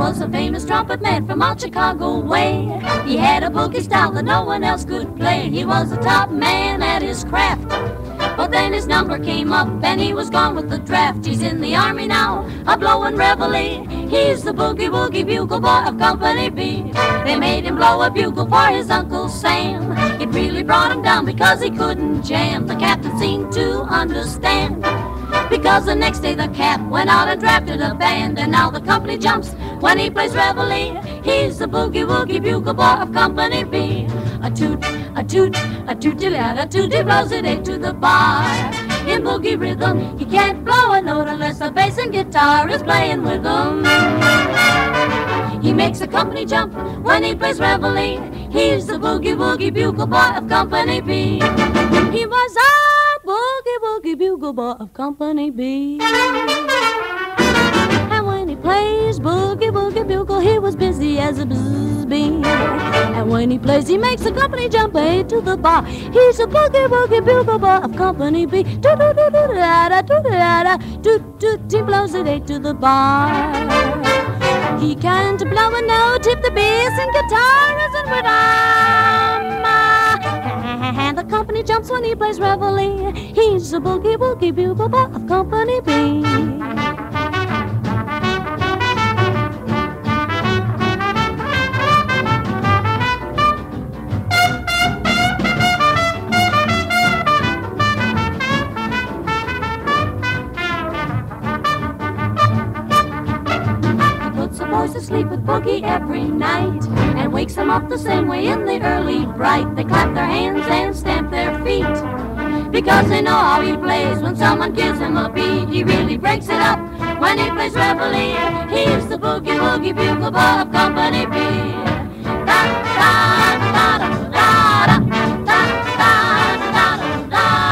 was a famous trumpet man from out Chicago way. He had a boogie style that no one else could play. He was the top man at his craft. But then his number came up and he was gone with the draft. He's in the army now, a blowin' reveille. He's the boogie-woogie bugle boy of Company B. They made him blow a bugle for his Uncle Sam. It really brought him down because he couldn't jam. The captain seemed to understand, because the next day the cap went out and drafted a band. And now the company jumps when he plays reveille. He's the boogie-woogie bugle boy of Company B. A toot, a toot, a toot-a-toot, a toot, he blows it eight to the bar. In boogie rhythm, he can't blow a note unless the bass and guitar is playing with him. He makes the company jump when he plays reveille. He's the boogie-woogie bugle boy of Company B. He was a boogie-woogie bugle boy of Company B. And when he plays boogie-woogie bugle, he was busy as a bee. And when he plays, he makes the company jump eight to the bar. He's a boogie-woogie bugle boy of Company B. Do-do-do-do-da-da, do-da-da, do-do-do, he blows it eight to the bar. He can't blow a note if the bass and guitar isn't with him. And the company jumps when he plays reveille. He's a boogie-woogie bugle boy of Company B. To sleep with boogie every night and wakes them up the same way in the early bright. They clap their hands and stamp their feet because they know how he plays. When someone gives him a beat, he really breaks it up when he plays reveille. He's the boogie-woogie bugle boy of Company B. Da da da da da da da da da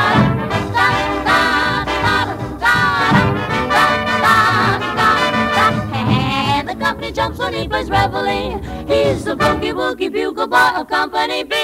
da da. Company jumps when he plays reveille. He's the boogie-woogie bugle boy of Company B.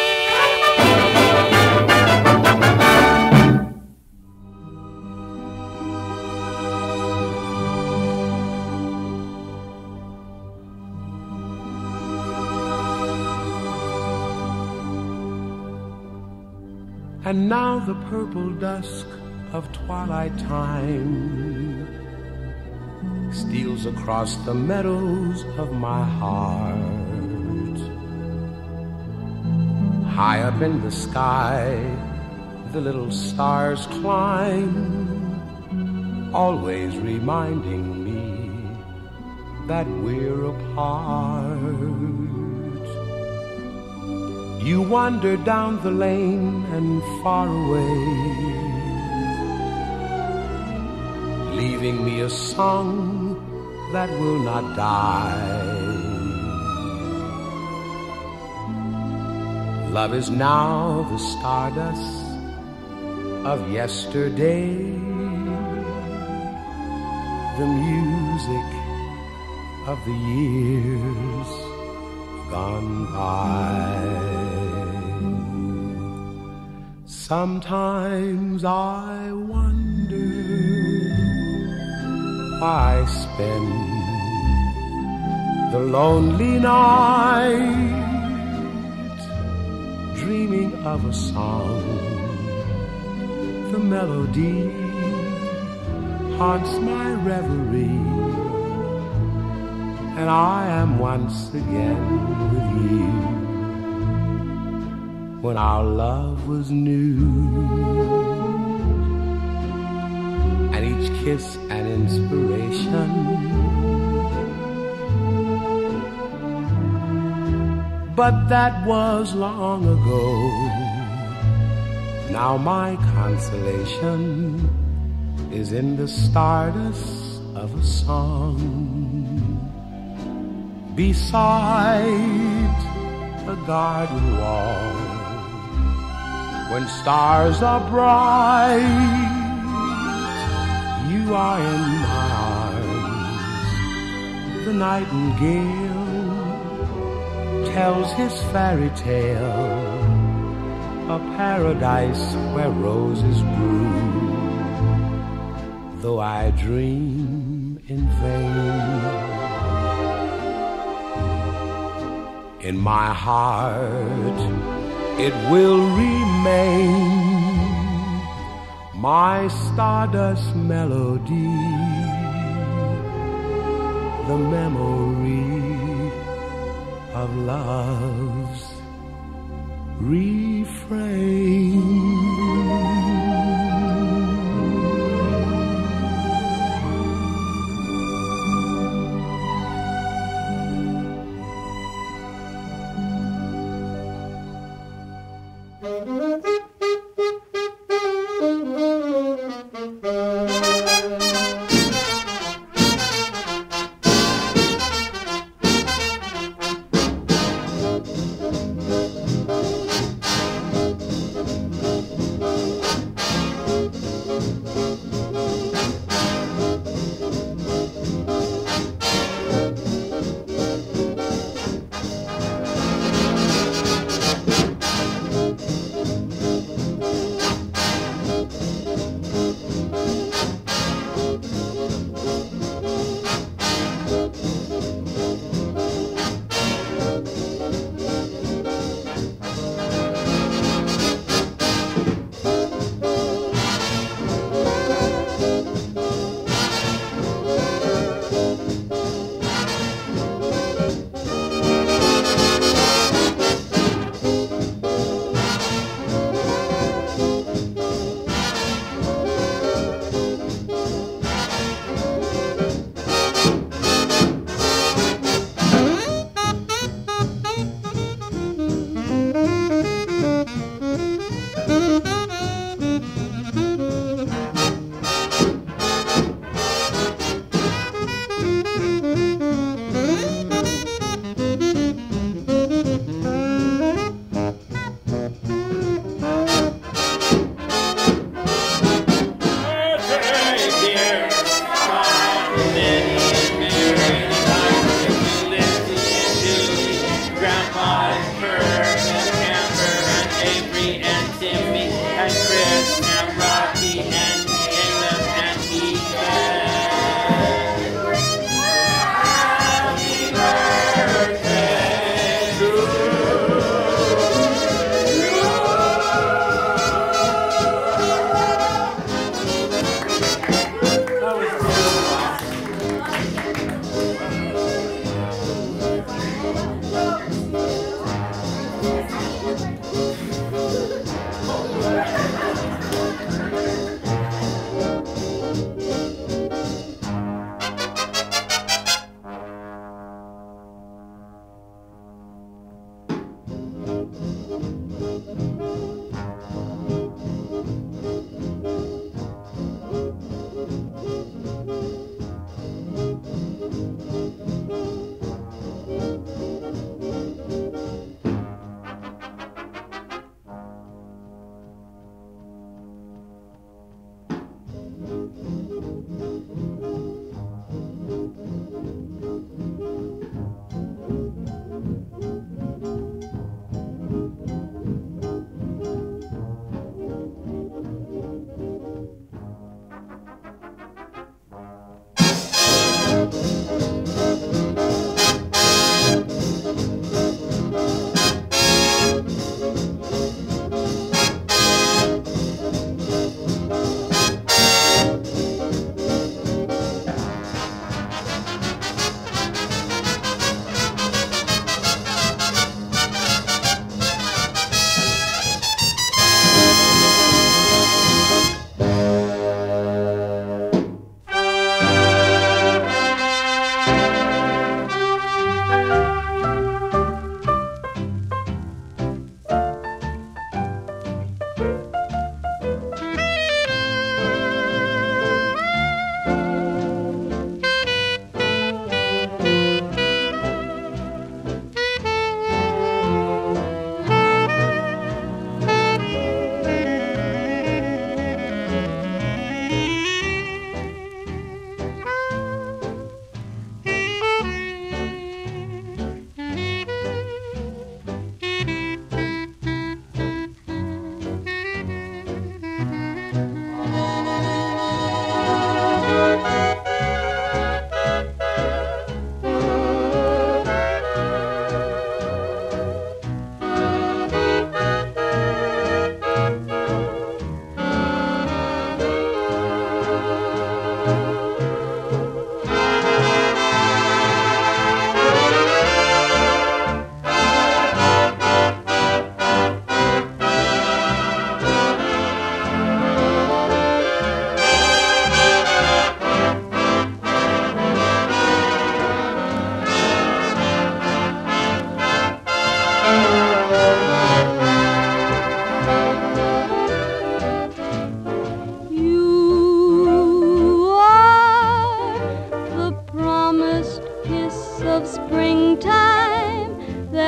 And now the purple dusk of twilight time steals across the meadows of my heart. High up in the sky, the little stars climb, always reminding me that we're apart. You wander down the lane and far away, leaving me a song that will not die. Love is now the stardust of yesterday, the music of the years gone by. Sometimes I wonder why I spend the lonely night dreaming of a song. The melody haunts my reverie, and I am once again with you when our love was new, and each kiss an inspiration. But that was long ago. Now my consolation is in the stardust of a song beside a garden wall. When stars are bright, you are in my arms. The nightingale tells his fairy tale, a paradise where roses bloom. Though I dream in vain, in my heart it will remain, my stardust melody, the memory of love's refrain.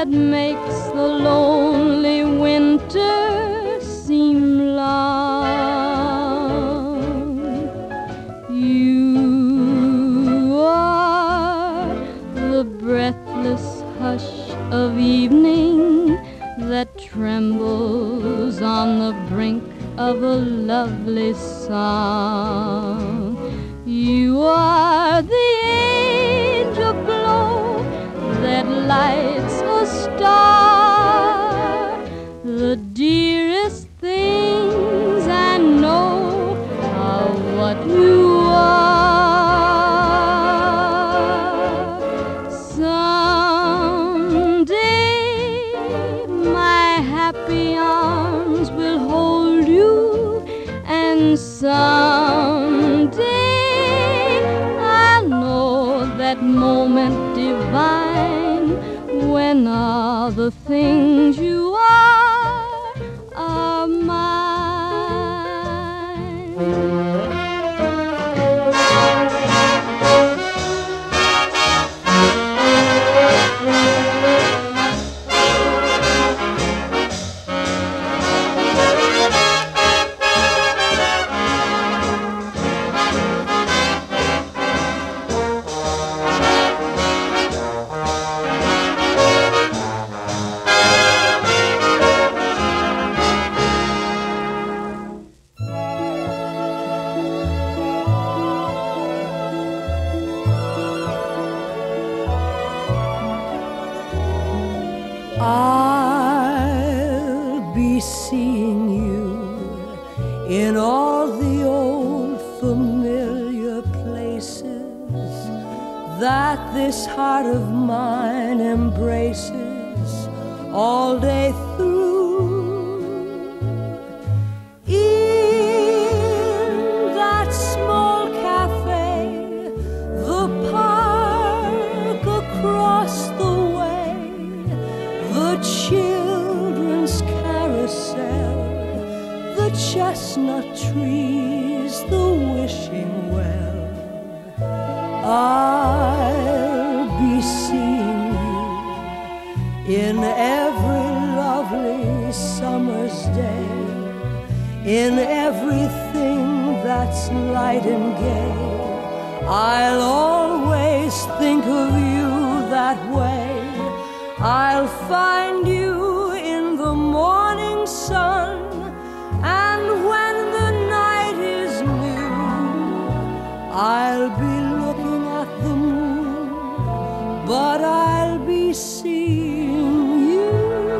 that makes the lonely winter seem long. You are the breathless hush of evening that trembles on the brink of a lovely song. You are the angel glow that lights a star, the dearest things I know are what you are. Someday my happy arms will hold you, and someday that moment divine when all the things you are mine. I'll be seeing you in all the old familiar places that this heart of mine embraces all day through. In that small cafe, the park across the way, the children's carousel, the chestnut trees, the wishing well. I'll be seeing you in every lovely summer's day, in everything that's light and gay. I'll always think of you that way. I'll find you in the morning sun, and when the night is new, I'll be looking at the moon, but I'll be seeing you.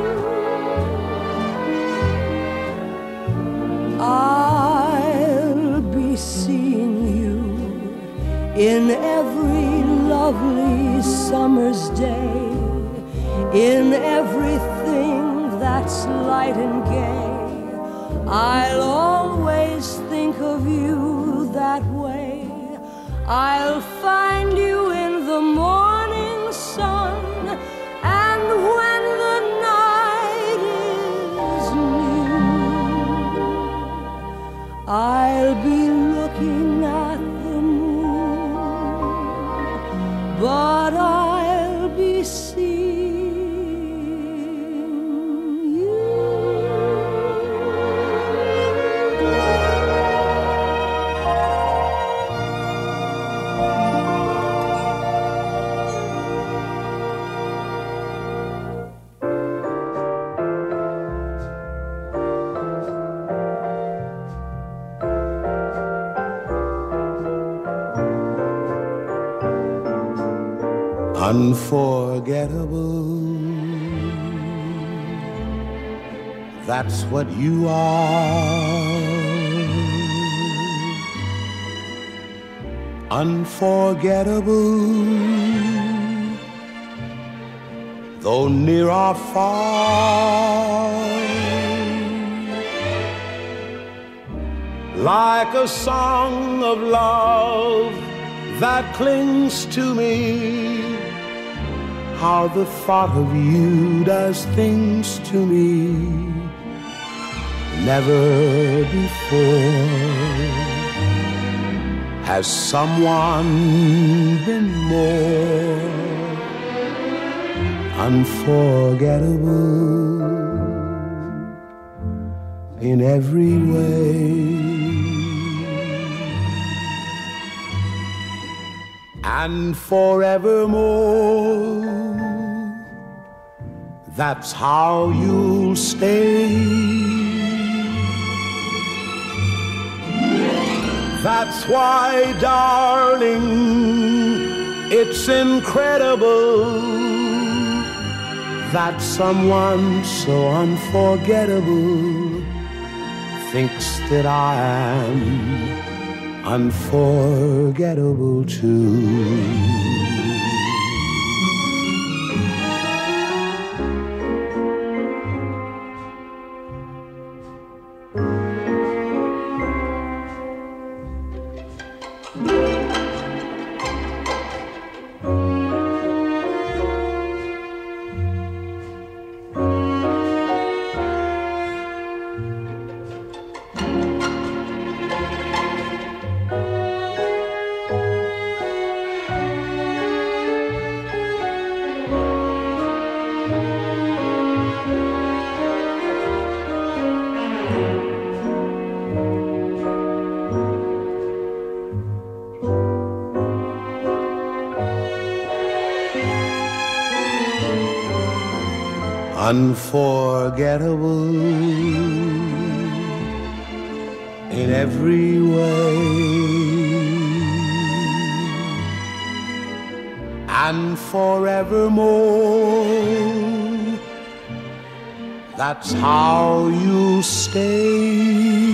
I'll be seeing you in every lovely summer's day, in everything that's light and gay. I'll always think of you that way. I'll find you in the morning sun, and when the night is new, I'll be looking at the moon, but I'll be seeing unforgettable. That's what you are. Unforgettable, though near or far. Like a song of love that clings to me, how the thought of you does things to me. Never before has someone been more unforgettable in every way. And forevermore, that's how you'll stay. That's why, darling, it's incredible that someone so unforgettable thinks that I am unforgettable too. Unforgettable in every way, and forevermore, that's how you stay.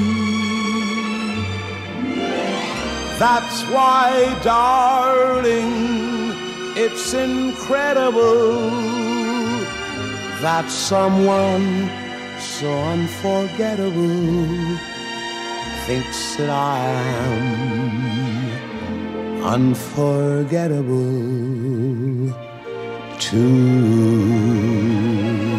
That's why, darling, it's incredible that someone so unforgettable thinks that I am unforgettable too.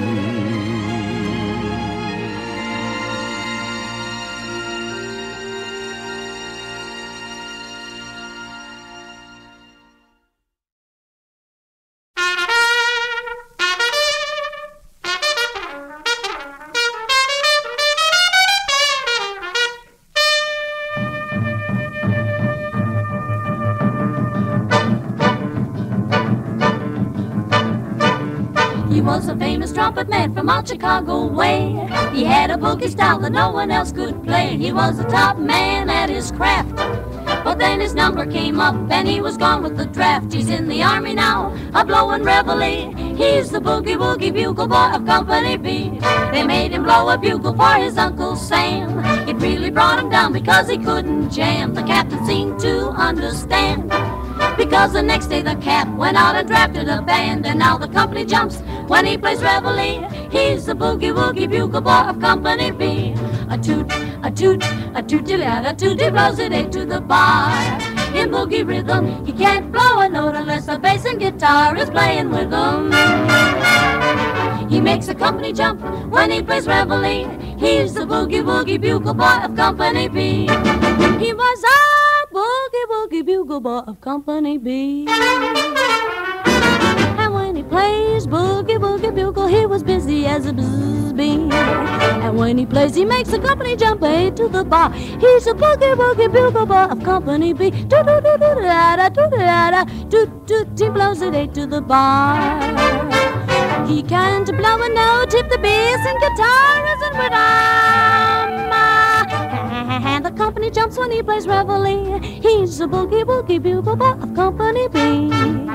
He was a famous trumpet man from out Chicago way. He had a boogie style that no one else could play. He was the top man at his craft. But then his number came up and he was gone with the draft. He's in the army now, a blowin' reveille. He's the boogie woogie bugle boy of Company B. They made him blow a bugle for his Uncle Sam. It really brought him down because he couldn't jam. The captain seemed to understand, because the next day the cap went out and drafted a band. And now the company jumps when he plays reveille. He's the boogie woogie bugle boy of Company B. A toot, a toot, a toot-a-toot, a toot, he blows it eight to the bar. In boogie rhythm, he can't blow a note unless the bass and guitar is playing with him. He makes a company jump when he plays reveille. He's the boogie woogie bugle boy of Company B. He was a boogie woogie bugle boy of Company B. And when he plays boogie woogie bugle, he was busy as a bzzz bee. And when he plays, he makes the company jump eight to the bar. He's a boogie woogie bugle boy of Company B. Do-do-do-do-da-da, do-da-da, toot-toot, he blows it eight to the bar. He can't blow a note if the bass and guitar isn't with him. And the company jumps when he plays reveille. He's a boogie woogie bugle boy of Company B.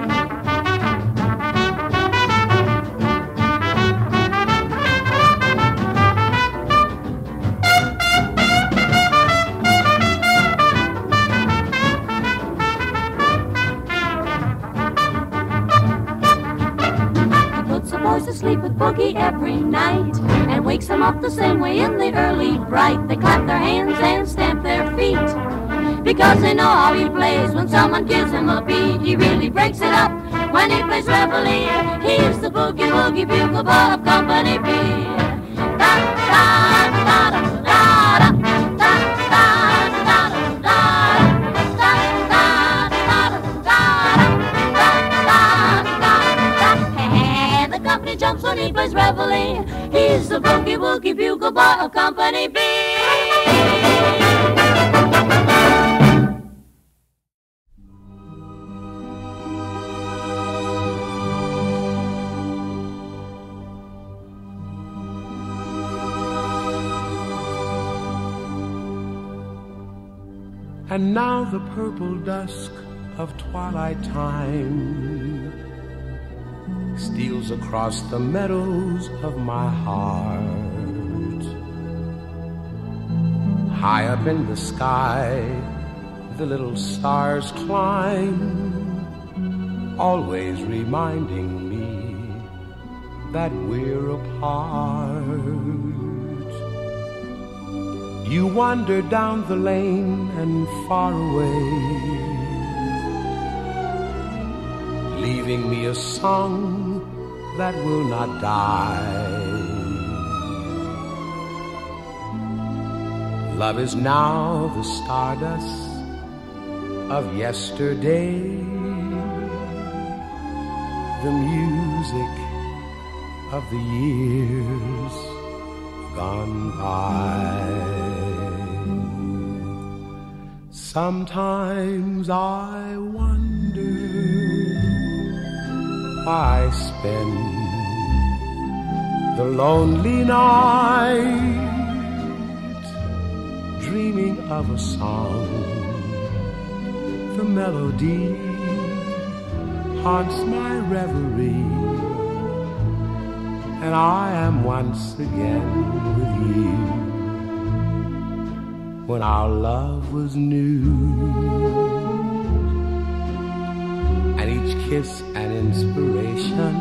To sleep with boogie every night and wakes them up the same way in the early bright. They clap their hands and stamp their feet because they know how he plays. When someone gives him a beat, he really breaks it up when he plays reveille. He's the boogie woogie bugle boy of Company B. Da da da da da da. jumps when he plays reveille. He's the boogie-woogie bugle boy of Company B. And now the purple dusk of twilight time steals across the meadows of my heart. High up in the sky, the little stars climb, always reminding me that we're apart. You wander down the lane and far away, leaving me a song that will not die. Love is now the stardust of yesterday, the music of the years gone by. Sometimes I wonder why I spend the lonely night dreaming of a song. The melody haunts my reverie, and I am once again with you when our love was new, and each kiss an inspiration.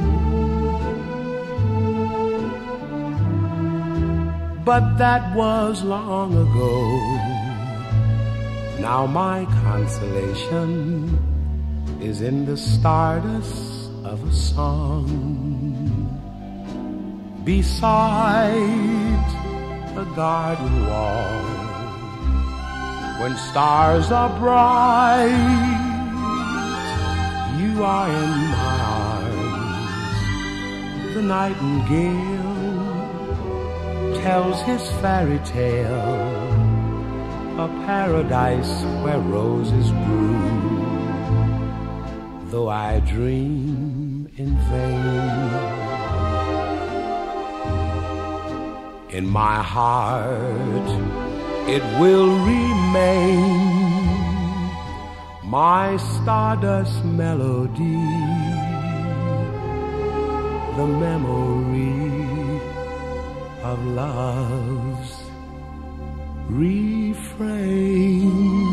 But that was long ago. Now my consolation is in the stardust of a song beside a garden wall. When stars are bright, you are in my arms. The nightingale tells his fairy tale, a paradise where roses grew. Though I dream in vain, in my heart it will remain, my stardust melody, the memory of love's refrain.